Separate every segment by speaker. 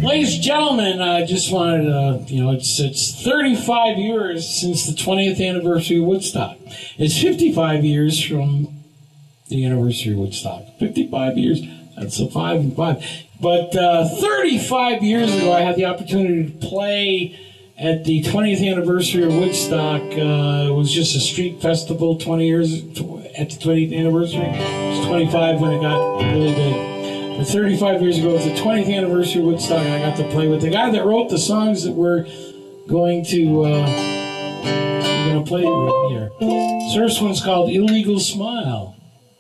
Speaker 1: Ladies and gentlemen, I just wanted to, it's 35 years since the 20th anniversary of Woodstock. It's 55 years from the anniversary of Woodstock. 55 years, that's a 5 and 5. But 35 years ago, I had the opportunity to play at the 20th anniversary of Woodstock. It was just a street festival, 20 years at the 20th anniversary. It was 25 when it got really big. But 35 years ago, it was the 20th anniversary of Woodstock, and I got to play with the guy that wrote the songs that we're going to play right here. This first one's called Illegal Smile.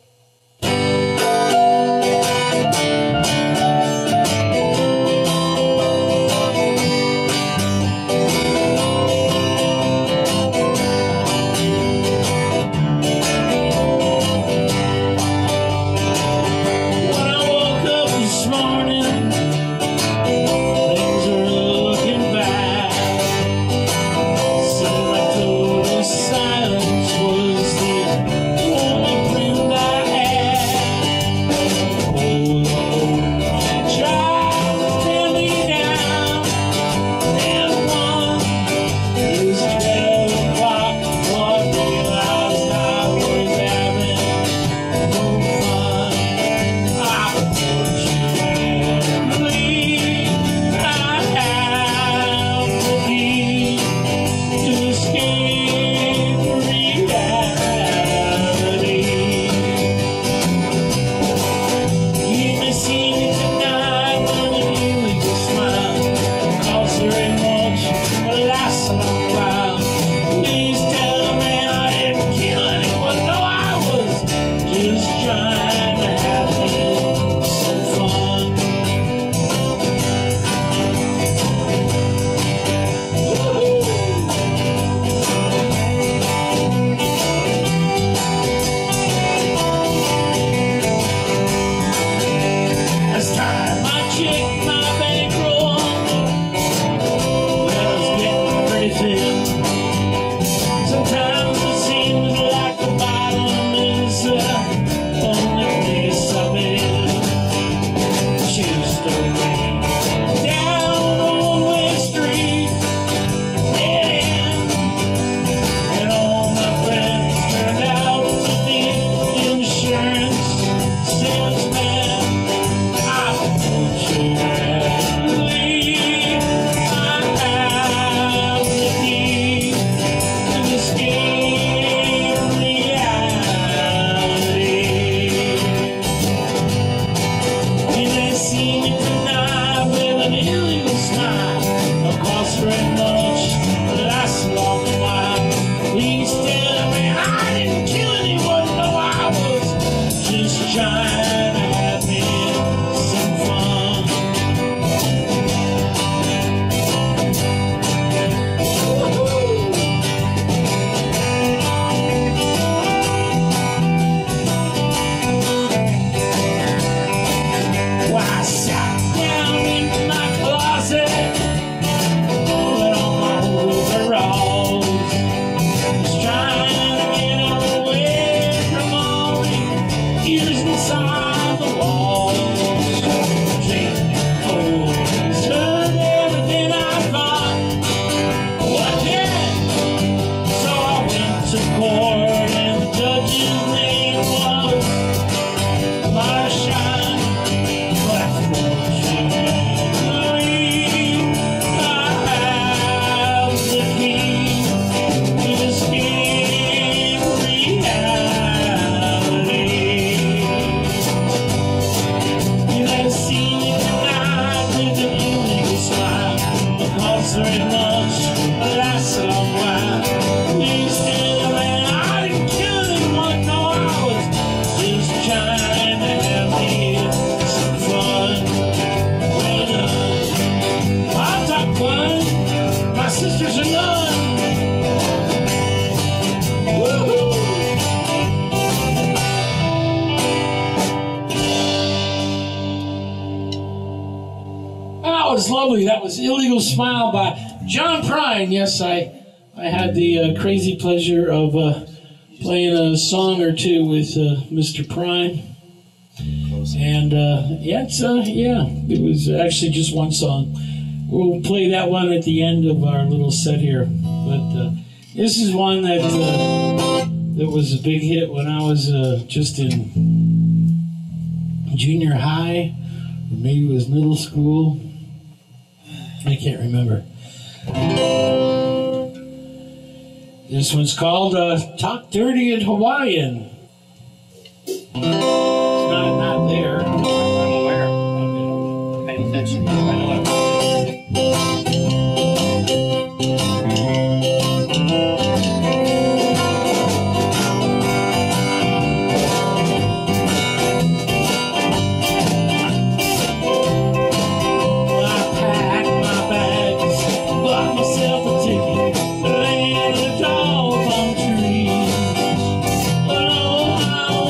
Speaker 1: That was Illegal Smile by John Prine. Yes, I had the crazy pleasure of playing a song or two with Mr. Prine. And yeah, it was actually just one song. We'll play that one at the end of our little set here. But this is one that was a big hit when I was just in junior high, or maybe it was middle school. I can't remember. This one's called Talk Dirty in Hawaiian. It's not there.
Speaker 2: I'm aware. Okay. Paying attention. I know it.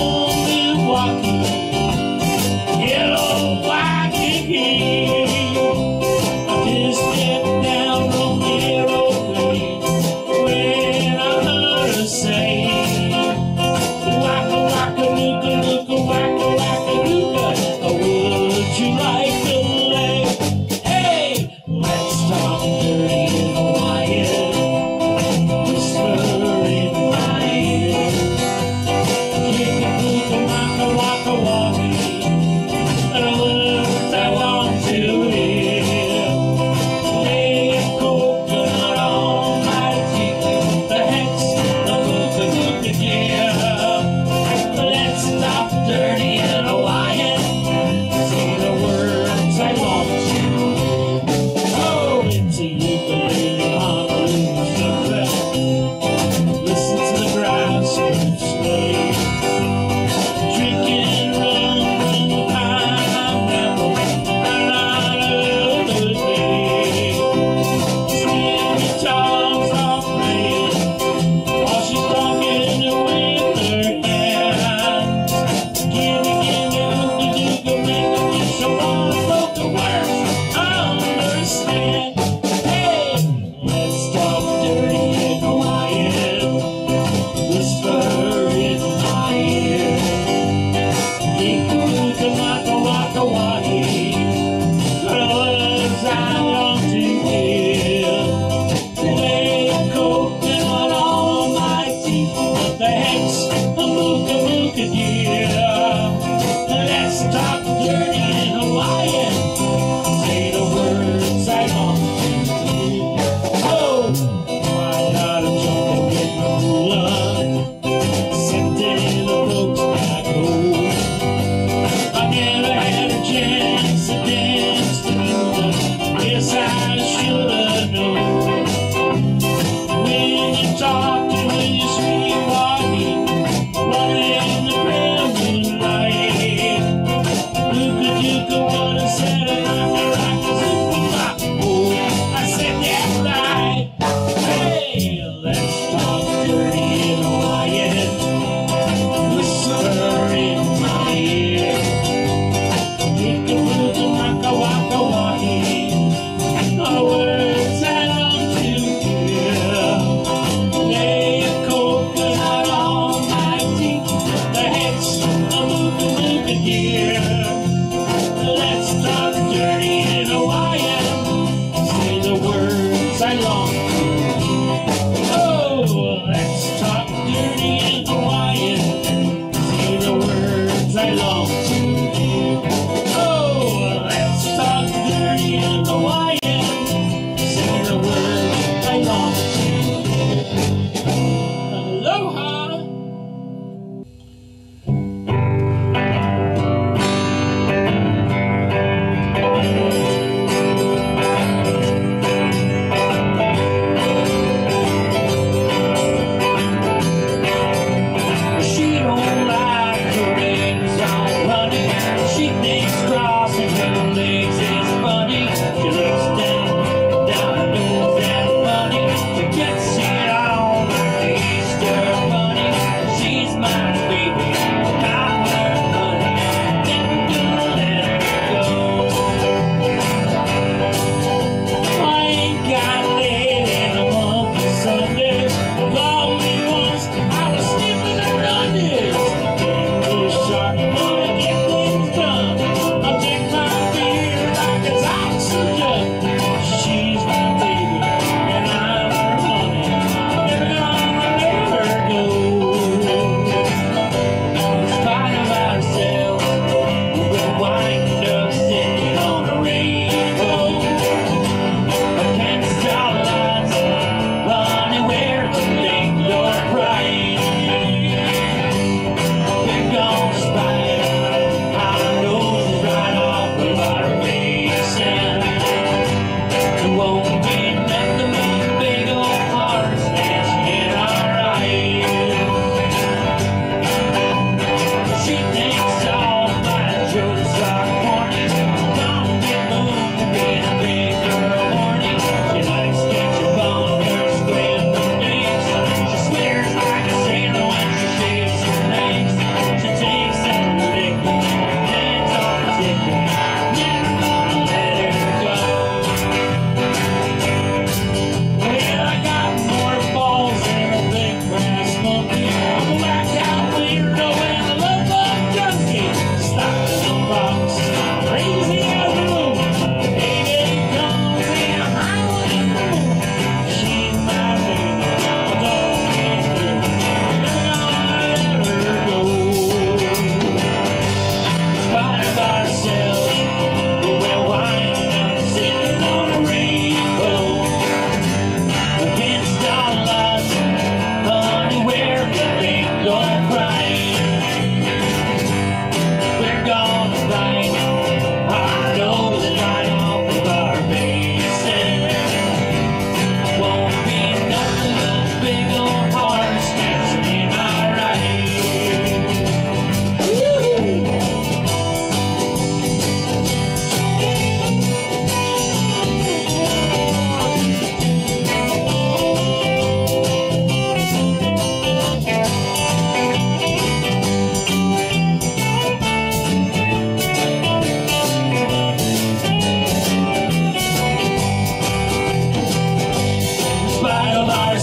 Speaker 1: Yellow, white, and green.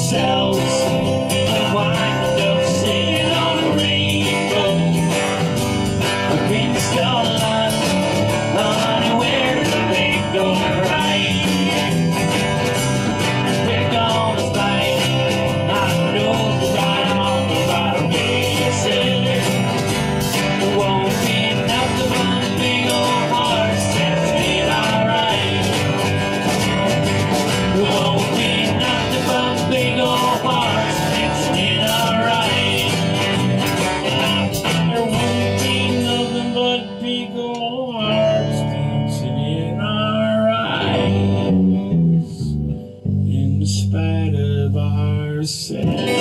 Speaker 1: ourselves and wind up sitting on a rainbow against our life. Honey, where do they go right? We're gonna fight. I know the right, I'm on the right way. There won't be nothing but big old hearts testing alright. There won't be nothing but big old hearts testing alright. There won't be nothing but big old hearts dancing in our eyes, in spite of ourselves.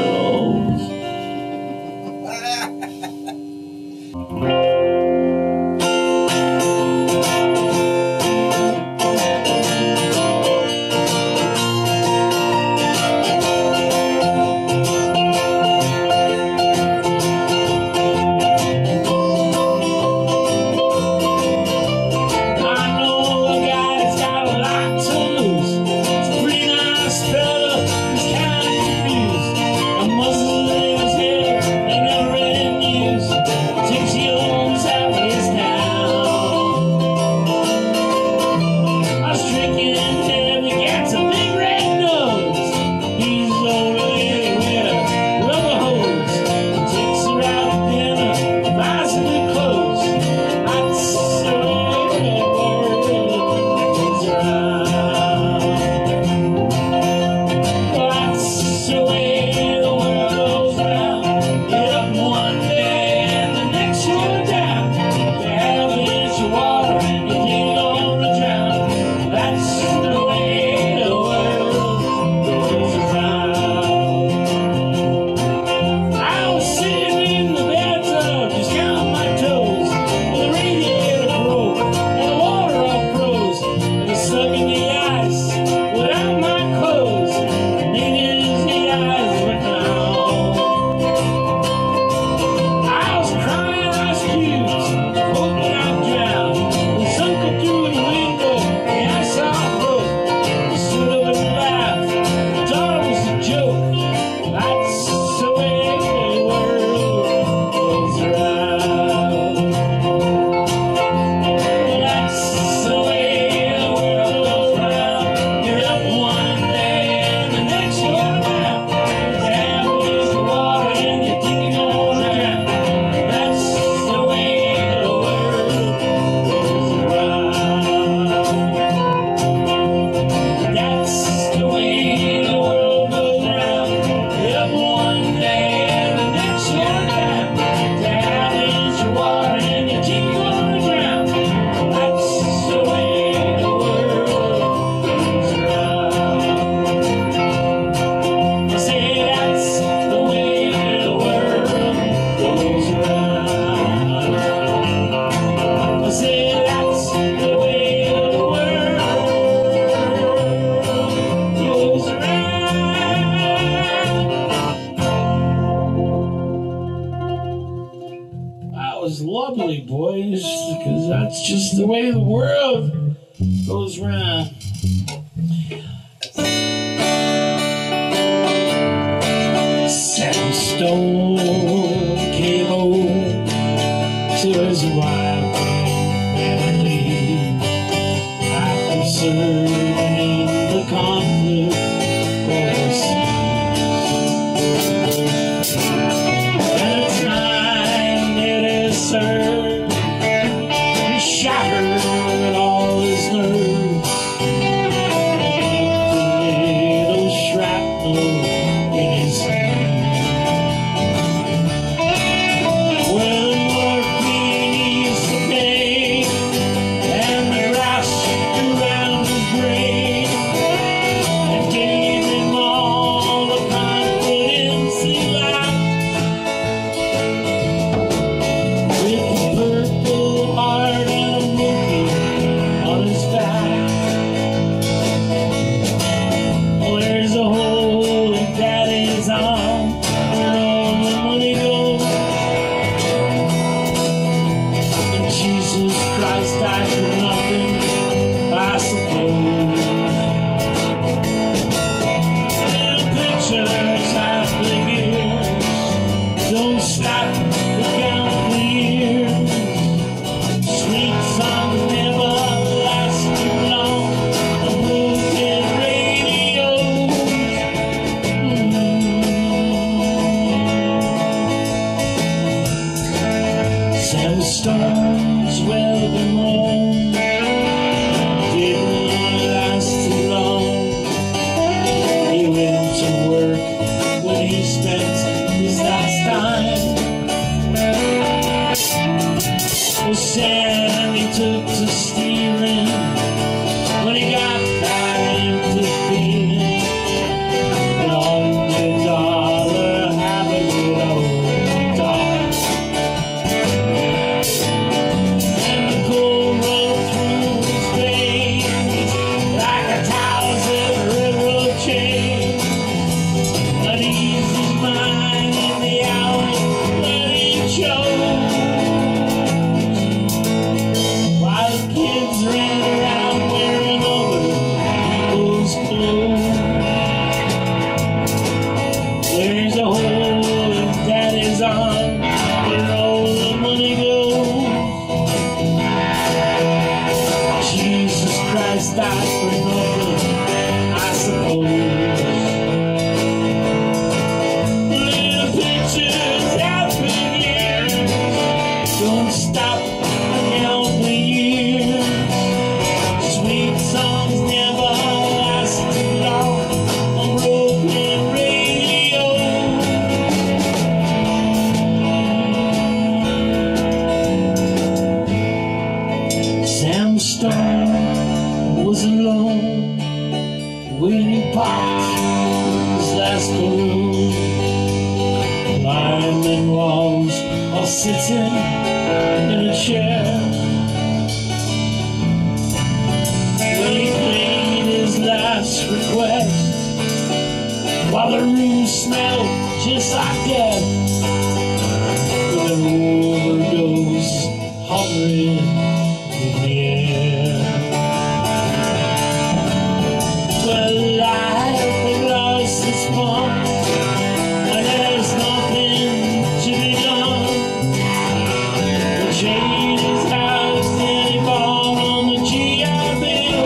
Speaker 1: Lovely, boys, because that's just the way the world goes round. Seven Stone came home to his wife and family after serving the conflict overseas. And it's time it is served, he shattered all his nerves, little shrapnel in his hand. Pascal, lineman walls are sitting in a chair. When he played his last request, while the room smelled just like death, with an overdose hovering in the air. Well, life had lost its fun, and there's nothing to be done. The chain is housed in a ball on the GI Bill.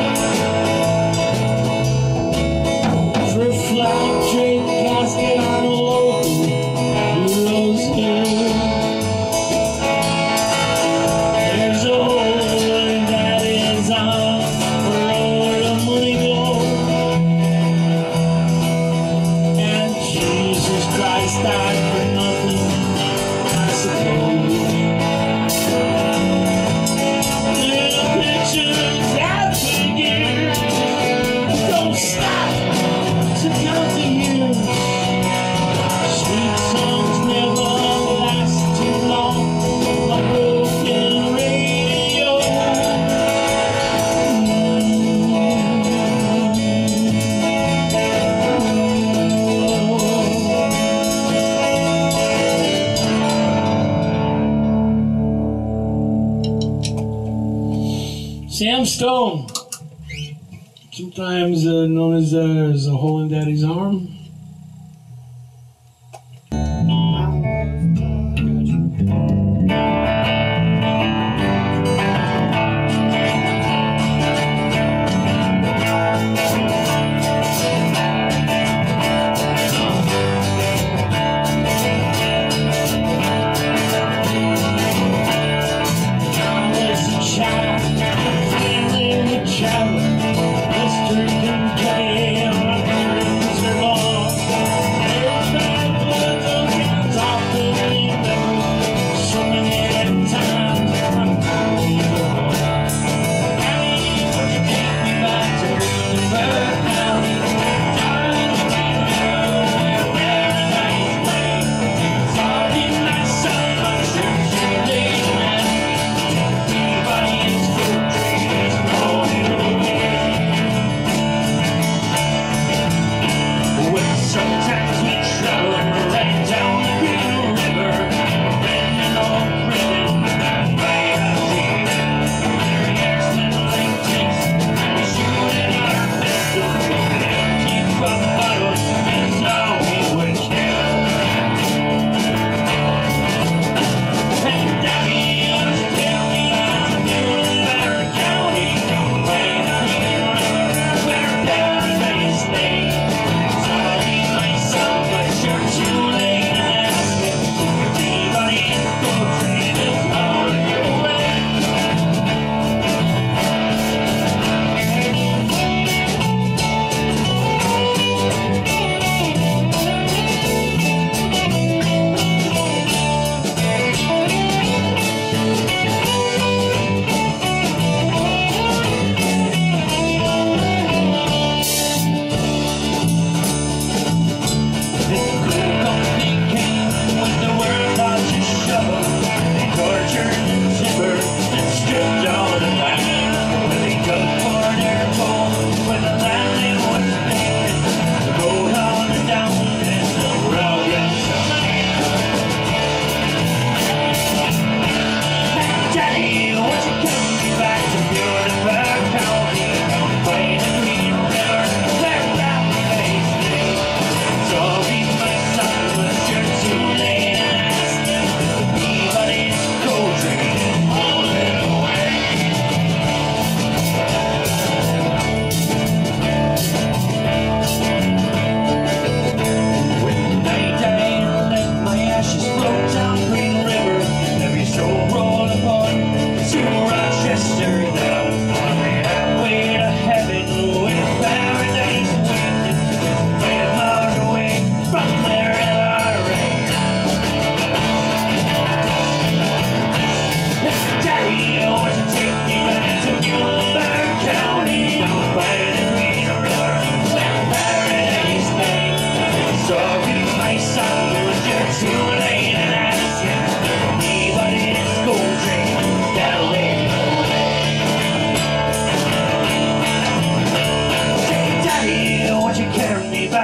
Speaker 1: For a flag draped casket on a local Rose Hill. There's a hole in Daddy's arm where all the money goes. And Jesus Christ died for nothing, I suppose. Little pictures after years don't stop to count the years. Sweet songs never last too long on broken radio. Sam Stone, sometimes known as a hole in Daddy's arm. Mr. Kentucky, my dreams are gone.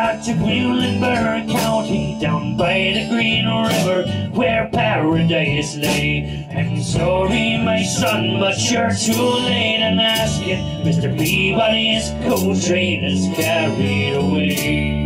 Speaker 3: out to Muhlenberg County, down by the Green River, where paradise lay. I'm sorry, my son, but you're too late in asking. Mr. Peabody's coal train is carried away.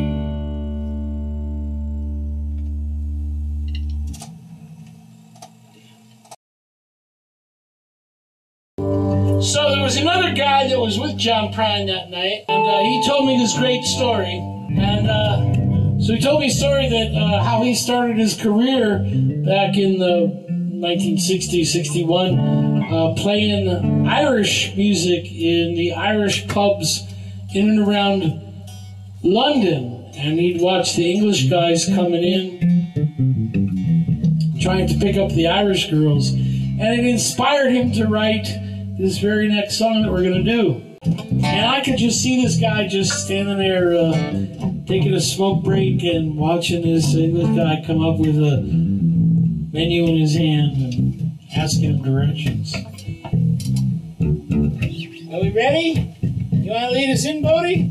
Speaker 1: So there was another guy that was with John Prine that night, and he told me this great story. And so he told me a story that how he started his career back in the 1960s, 61, playing Irish music in the Irish pubs in and around London. And he'd watch the English guys coming in, trying to pick up the Irish girls. And it inspired him to write this very next song that we're going to do. And I could just see this guy just standing there taking a smoke break and watching this English guy come up with a menu in his hand and asking him directions. Are we ready? You want to lead us in, Bodie?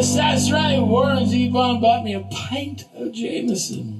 Speaker 1: Yes, that's right. Warren Zevon bought me a pint of Jameson.